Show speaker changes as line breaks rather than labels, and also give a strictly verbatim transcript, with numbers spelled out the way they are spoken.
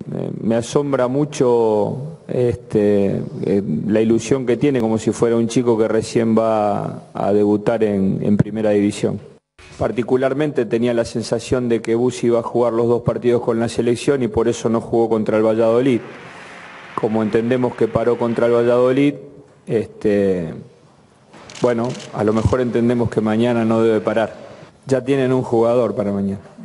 eh, me asombra mucho este, eh, la ilusión que tiene, como si fuera un chico que recién va a debutar en, en Primera División. Particularmente tenía la sensación de que Bussi iba a jugar los dos partidos con la selección y por eso no jugó contra el Valladolid. Como entendemos que paró contra el Valladolid, este, bueno, a lo mejor entendemos que mañana no debe parar. Ya tienen un jugador para mañana.